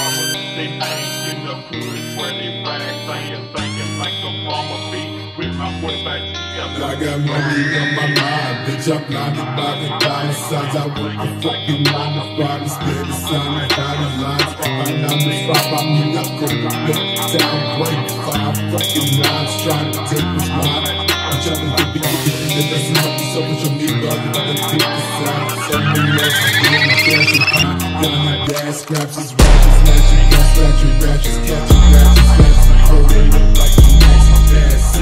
farmer. They ain't in the hood where they rag, thinking like a farmer be with my boy back together. I got money on my mind, bitch, I'm blinded by the dollar signs. I work a fucking 9 to 5 instead of signing bottom lines. By 9 to 5, I mean I go up, down, break 5 fucking lines, trying to take what's mine. I'm trying to be it doesn't help me so much on me, but I'm gonna take the side. So many lessons, doing my cash and pine. Gun and gas, scratches, ratchets, snatching, gas, scratching, ratchets, catching, ratchets, snatching, holding up like a maxi pass.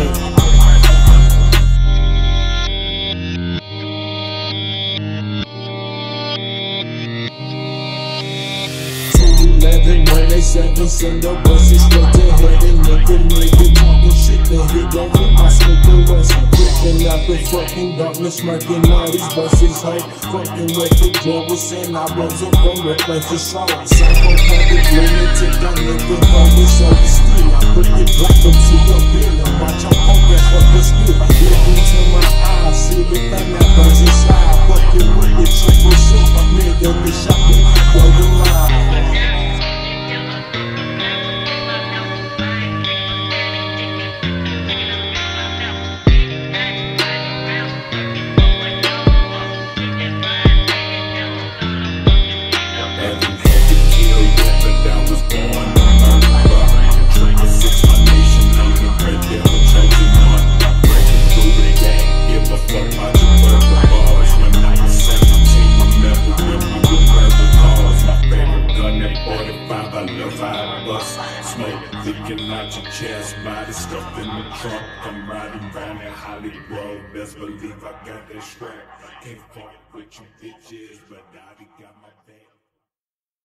When they 7 send the buses straight to heaven. Nigga talking shit, then he gon' hit my smoke the rest. Creeping out the fucking darkness, smirking all these buses hurt. Fucking with the globals and I rose up from the place to saw it. Psychopathic lunatic, that nigga focus on the street. I put it black up to the bill and watch your progress for the skill. Look into my eyes, see the thing that burns inside. Fucking with the triple shit, nigga, the shopping, go the line. Smoke leaking out your chest, body stuffed in the trunk. I'm riding round in Hollywood, best believe I got that strap. Can't fuck with you bitches, but I got my back.